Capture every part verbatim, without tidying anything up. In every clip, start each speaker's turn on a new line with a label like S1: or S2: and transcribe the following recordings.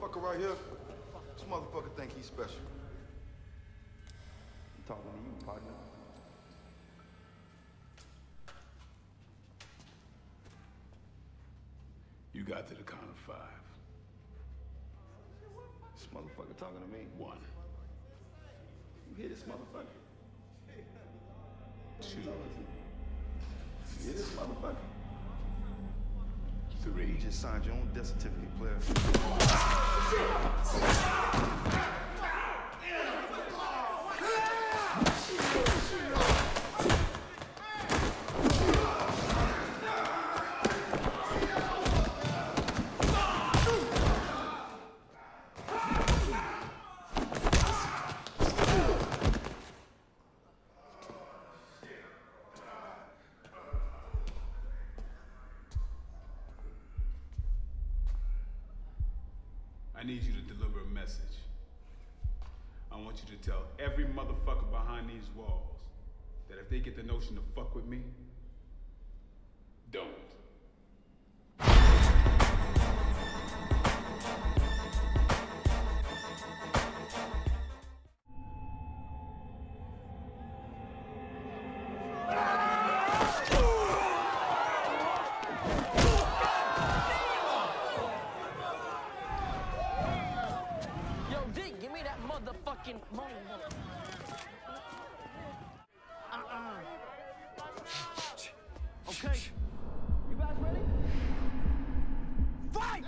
S1: motherfucker right here, this motherfucker think he's special. I'm talking to you, partner.
S2: You got to the count of five.
S1: This motherfucker talking to me.
S2: One.
S1: You hear this motherfucker?
S2: Two.
S1: You hear this motherfucker?
S2: Three.
S1: You just signed your own death certificate, player.
S2: I need you to deliver a message. I want you to tell every motherfucker behind these walls that if they get the notion to fuck with me, don't.
S3: Motherfucking money, money. Uh-uh. Okay. You guys ready? Fight!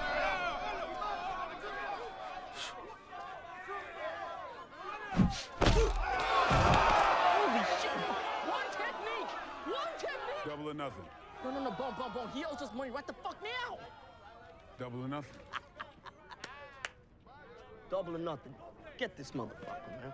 S3: Holy shit! One technique! One technique!
S2: Double or nothing.
S3: No, no, no, boom, boom, boom. He owes us money right the fuck now!
S2: Double or nothing.
S3: Double or nothing. Get this motherfucker, man.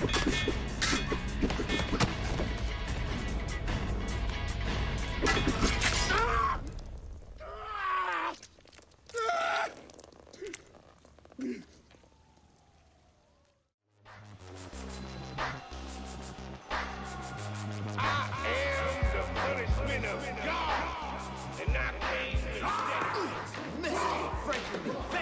S4: And I came to